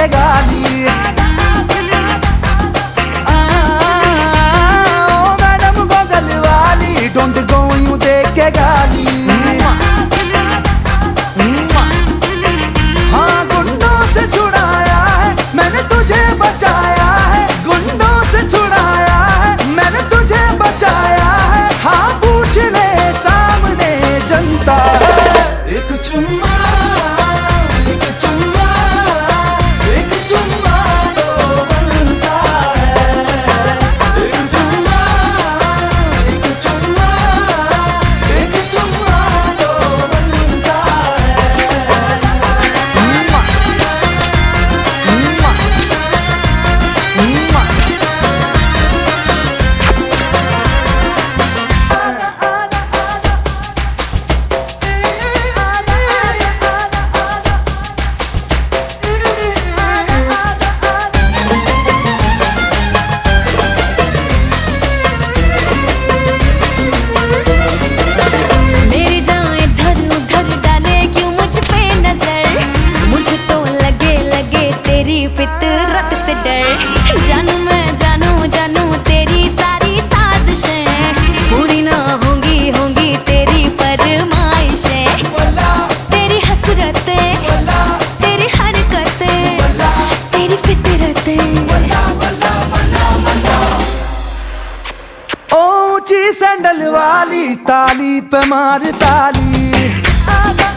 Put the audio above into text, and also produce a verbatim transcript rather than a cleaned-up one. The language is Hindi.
गाली। ओ मैडम गोगल वाली डोंट गो यूं देख के गाली। हाँ गुंडों से छुड़ाया है मैंने तुझे बचाया है, गुंडों से छुड़ाया है मैंने तुझे बचाया है। हाँ पूछ ले सामने जनता है। एक चुम्मा एक चुम्मा एक चुम्मा तो बनता है। एक चुम्मा एक चुम्मा एक चुम्मा तो बनता फितरत से डर। जानू मैं जानू जानू तेरी सारी साजिशें पूरी ना होंगी होंगी तेरी फरमाइशें। तेरी हसरतें तेरी हरकतें तेरी फितरतें। ऊंची सैंडल वाली ताली पे मार ताली।